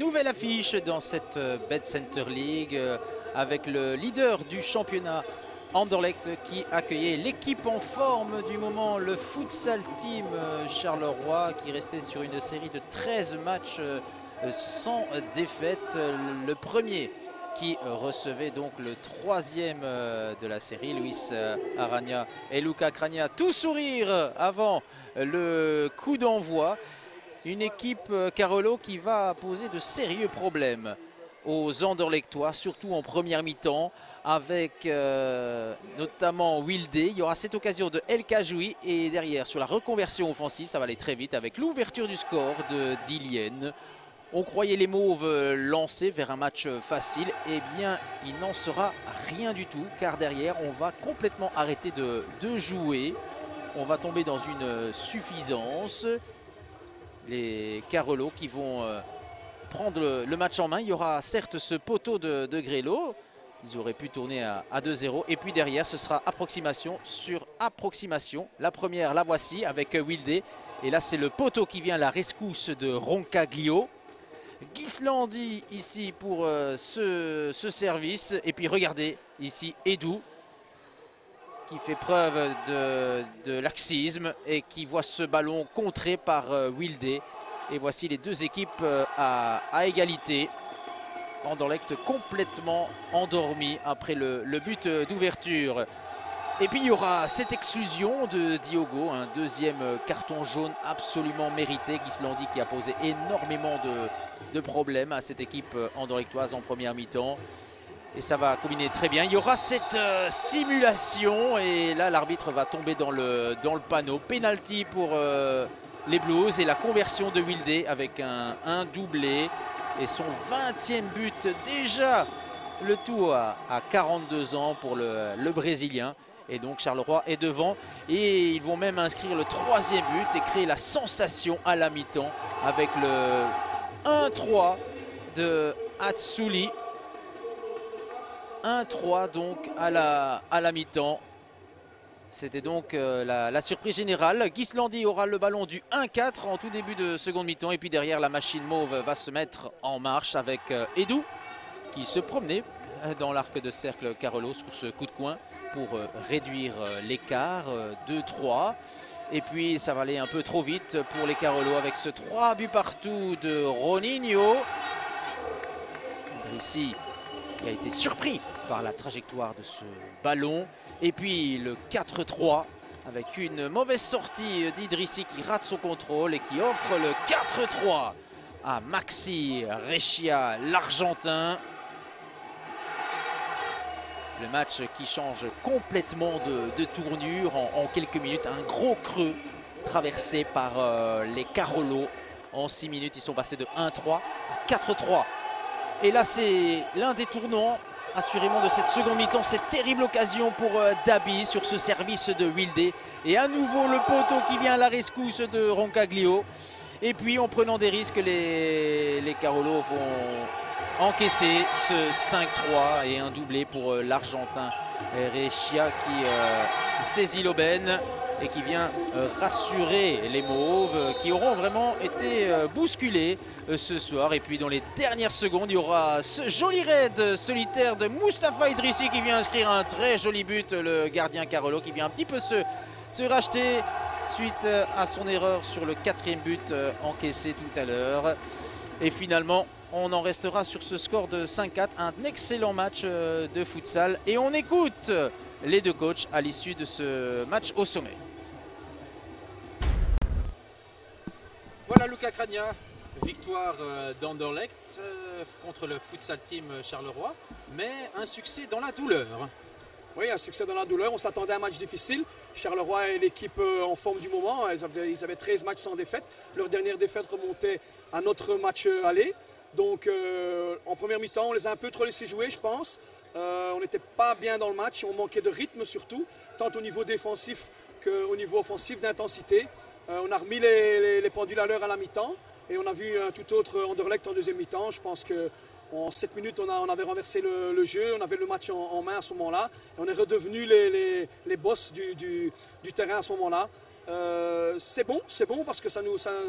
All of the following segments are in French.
nouvelle affiche dans cette Bet Center League avec le leader du championnat Anderlecht qui accueillait l'équipe en forme du moment, le Futsal Team Charleroi, qui restait sur une série de 13 matchs sans défaite. Le premier qui recevait donc le troisième de la série, Luis Arania et Luca Cragna, tout sourire avant le coup d'envoi. Une équipe Carolo qui va poser de sérieux problèmes aux Anderlechtois, surtout en première mi-temps, avec notamment Wilde. Il y aura cette occasion de El Kajoui et derrière sur la reconversion offensive, ça va aller très vite avec l'ouverture du score de Dillienne. On croyait les Mauves lancés vers un match facile, eh bien il n'en sera rien du tout, car derrière on va complètement arrêter de jouer. On va tomber dans une suffisance. Les Carolo qui vont prendre le match en main. Il y aura certes ce poteau de Grelo. Ils auraient pu tourner à 2-0. Et puis derrière, ce sera approximation sur approximation. La première, la voici avec Wilde. Et là, c'est le poteau qui vient à la rescousse de Roncaglio. Ghislandi ici pour ce service. Et puis regardez, ici, Edou qui fait preuve de laxisme et qui voit ce ballon contré par Wilde. Et voici les deux équipes à égalité. Anderlecht complètement endormi après le but d'ouverture. Et puis il y aura cette exclusion de Diogo, un deuxième carton jaune absolument mérité. Ghislandi qui a posé énormément de problèmes à cette équipe anderlechtoise en première mi-temps. Et ça va combiner très bien. Il y aura cette simulation et là l'arbitre va tomber dans le panneau. Penalty pour les Blues et la conversion de Wilde avec un doublé. Et son 20e but, déjà le tout à 42 ans pour le Brésilien. Et donc Charleroi est devant et ils vont même inscrire le 3e but et créer la sensation à la mi-temps avec le 1-3 de Hatsuli. 1-3 donc à la mi-temps. C'était donc la surprise générale. Ghislandi aura le ballon du 1-4 en tout début de seconde mi-temps. Et puis derrière, la machine mauve va se mettre en marche avec Edou qui se promenait dans l'arc de cercle Carolo sur ce coup de coin pour réduire l'écart 2-3. Et puis ça va aller un peu trop vite pour les Carolo avec ce 3 buts partout de Roninho. Ici, il a été surpris par la trajectoire de ce ballon. Et puis le 4-3 avec une mauvaise sortie d'Idrissi qui rate son contrôle et qui offre le 4-3 à Maxi Rechia, l'Argentin. Le match qui change complètement de tournure en quelques minutes. Un gros creux traversé par les Carolo. En 6 minutes, ils sont passés de 1-3 à 4-3. Et là, c'est l'un des tournants assurément de cette seconde mi-temps. Cette terrible occasion pour Dabi sur ce service de Wilde. Et à nouveau le poteau qui vient à la rescousse de Roncaglio. Et puis en prenant des risques, les Carolo vont encaisser ce 5-3 et un doublé pour l'Argentin Rechia qui saisit l'aubaine et qui vient rassurer les Mauves qui auront vraiment été bousculés ce soir. Et puis dans les dernières secondes, il y aura ce joli raid solitaire de Mustapha Idrissi qui vient inscrire un très joli but. Le gardien Carolo qui vient un petit peu se racheter suite à son erreur sur le 4e but encaissé tout à l'heure. Et finalement, on en restera sur ce score de 5-4. Un excellent match de futsal. Et on écoute les deux coachs à l'issue de ce match au sommet. Voilà Luca Cragna, victoire d'Anderlecht contre le Futsal Team Charleroi, mais un succès dans la douleur. Oui, un succès dans la douleur. On s'attendait à un match difficile. Charleroi est l'équipe en forme du moment. Ils avaient 13 matchs sans défaite. Leur dernière défaite remontait à notre match aller. Donc en première mi-temps, on les a un peu trop laissés jouer, je pense. On n'était pas bien dans le match. On manquait de rythme surtout, tant au niveau défensif qu'au niveau offensif, d'intensité. On a remis les pendules à l'heure à la mi-temps et on a vu un tout autre Anderlecht en deuxième mi-temps. Je pense qu'en 7 minutes, on avait renversé le jeu, on avait le match en main à ce moment-là. Et on est redevenus les boss du terrain à ce moment-là. C'est bon parce que ça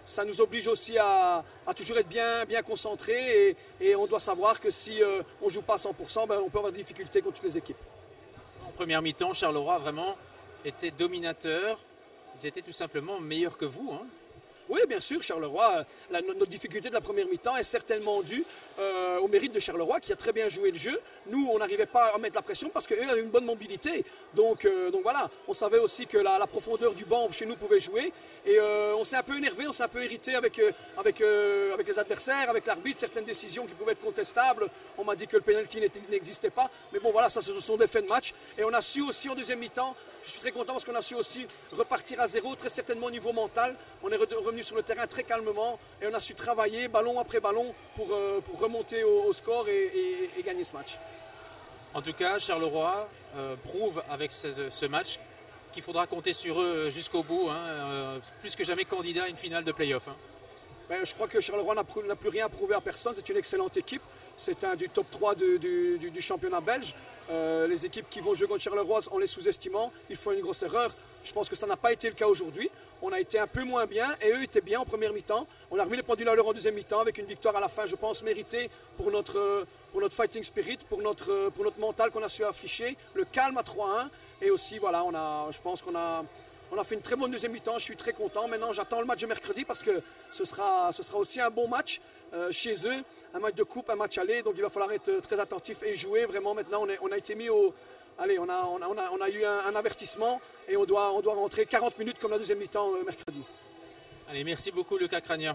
ça nous oblige aussi à toujours être bien concentrés et on doit savoir que si on ne joue pas à 100%, ben, on peut avoir des difficultés contre toutes les équipes. En première mi-temps, Charleroi vraiment était dominateur. Ils étaient tout simplement meilleurs que vous, hein. Oui, bien sûr, Charleroi, notre difficulté de la première mi-temps est certainement due au mérite de Charleroi qui a très bien joué le jeu. Nous, on n'arrivait pas à mettre la pression parce qu'eux avaient une bonne mobilité. Donc voilà, on savait aussi que la profondeur du banc chez nous pouvait jouer. Et on s'est un peu énervé, on s'est un peu irrité avec les adversaires, avec l'arbitre, certaines décisions qui pouvaient être contestables. On m'a dit que le penalty n'existait pas. Mais bon, voilà, ça, ce sont des faits de match. Et on a su aussi en deuxième mi-temps, je suis très content parce qu'on a su aussi repartir à zéro, très certainement au niveau mental. On est revenu sur le terrain très calmement et on a su travailler ballon après ballon pour remonter au score et gagner ce match. En tout cas, Charleroi prouve avec ce match qu'il faudra compter sur eux jusqu'au bout, hein, plus que jamais candidat à une finale de play-off. Hein. Ben, je crois que Charleroi n'a plus rien à prouver à personne, c'est une excellente équipe. C'est un du top 3 du championnat belge. Les équipes qui vont jouer contre Charleroi en les sous-estimant, ils font une grosse erreur. Je pense que ça n'a pas été le cas aujourd'hui. On a été un peu moins bien et eux étaient bien en première mi-temps. On a remis les pendules à l'heure en deuxième mi-temps avec une victoire à la fin, je pense, méritée pour notre fighting spirit, pour notre mental qu'on a su afficher, le calme à 3-1. Et aussi, voilà, je pense qu'on a fait une très bonne deuxième mi-temps. Je suis très content. Maintenant, j'attends le match de mercredi parce que ce sera aussi un bon match chez eux. Un match de coupe, un match aller. Donc, il va falloir être très attentif et jouer. Vraiment, maintenant, on a été mis au... Allez, on a eu un avertissement et on doit rentrer 40 minutes comme la deuxième mi-temps mercredi. Allez, merci beaucoup Lucas Crania.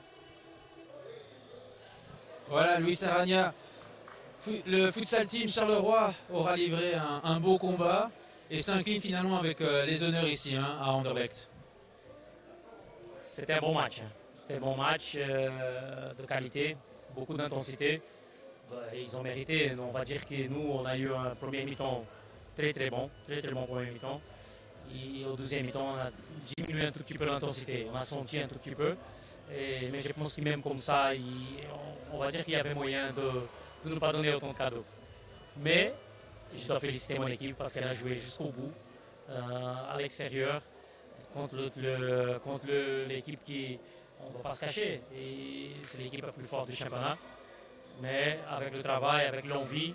Voilà, Luis Aragna. Le futsal team Charleroi aura livré un beau combat et s'incline finalement avec les honneurs ici, hein, à Anderlecht. C'était un bon match. C'était un bon match de qualité, beaucoup d'intensité. Ils ont mérité. On va dire que nous, on a eu un premier mi-temps très bon premier mi-temps. Et au deuxième mi-temps, on a diminué un tout petit peu l'intensité. On a senti un tout petit peu. Mais je pense que même comme ça, on va dire qu'il y avait moyen de ne pas donner autant de cadeaux. Mais je dois féliciter mon équipe parce qu'elle a joué jusqu'au bout, à l'extérieur, contre l'équipe qui, on ne va pas se cacher, et c'est l'équipe la plus forte du championnat. Mais avec le travail, avec l'envie,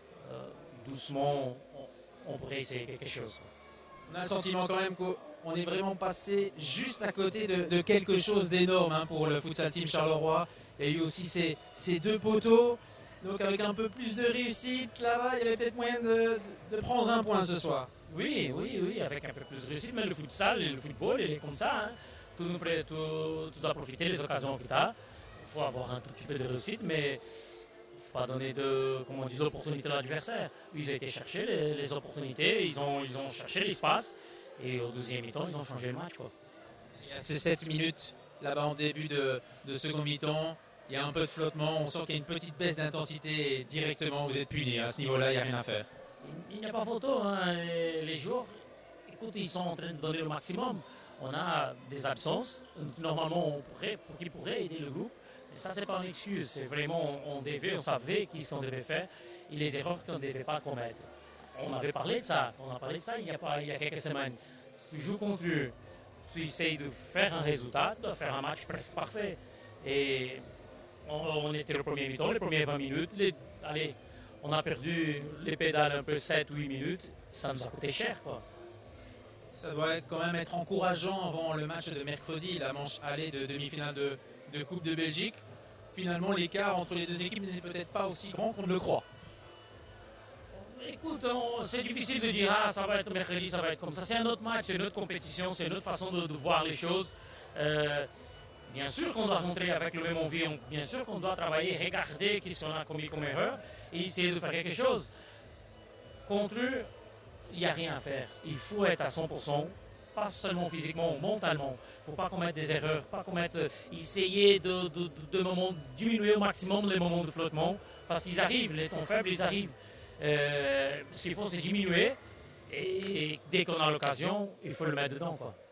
doucement, on pourrait essayer quelque chose. On a le sentiment quand même qu'on est vraiment passé juste à côté de quelque chose d'énorme, hein, pour le futsal team Charleroi. Il y a eu aussi ces deux poteaux. Donc avec un peu plus de réussite, là-bas, il y avait peut-être moyen de prendre un point ce soir. Oui, avec un peu plus de réussite. Mais le futsal et le football, il est comme ça. Hein. Tu dois profiter des occasions que tu as. Il faut avoir un tout petit peu de réussite, mais il ne faut pas donner d'opportunités à l'adversaire. Ils ont été chercher les opportunités, ils ont cherché l'espace, et au deuxième mi-temps, ils ont changé le match. Quoi. C'est 7 minutes là-bas en début de second mi-temps. Il y a un peu de flottement, on sent qu'il y a une petite baisse d'intensité et directement vous êtes puni. À ce niveau-là, il n'y a rien à faire. Il n'y a pas photo. Hein. Les joueurs, écoute, ils sont en train de donner le maximum. On a des absences. Normalement, pour qu'ils pourraient aider le groupe. Et ça, ce n'est pas une excuse. C'est vraiment, on savait ce qu'on devait faire et les erreurs qu'on ne devait pas commettre. On avait parlé de ça. On a parlé de ça il y a quelques semaines. Si tu joues contre eux, tu essayes de faire un résultat, de faire un match presque parfait. Et on était le premier mi-temps, les premières 20 minutes. On a perdu les pédales un peu 7-8 minutes. Ça nous a coûté cher, quoi. Ça doit quand même être encourageant avant le match de mercredi, la manche aller de demi-finale de Coupe de Belgique. Finalement, l'écart entre les deux équipes n'est peut-être pas aussi grand qu'on ne le croit. Écoute, c'est difficile de dire ça va être mercredi, ça va être comme ça. C'est un autre match, c'est une autre compétition, c'est une autre façon de voir les choses. Bien sûr qu'on doit rentrer avec le même envie, bien sûr qu'on doit travailler, regarder ce qu'on a commis comme erreur et essayer de faire quelque chose. Contre eux, il n'y a rien à faire. Il faut être à 100%, pas seulement physiquement, mentalement. Il ne faut pas commettre des erreurs, essayer de diminuer au maximum les moments de flottement, parce qu'ils arrivent, les temps faibles, ils arrivent. Ce qu'il faut, c'est diminuer, et dès qu'on a l'occasion, il faut le mettre dedans, quoi.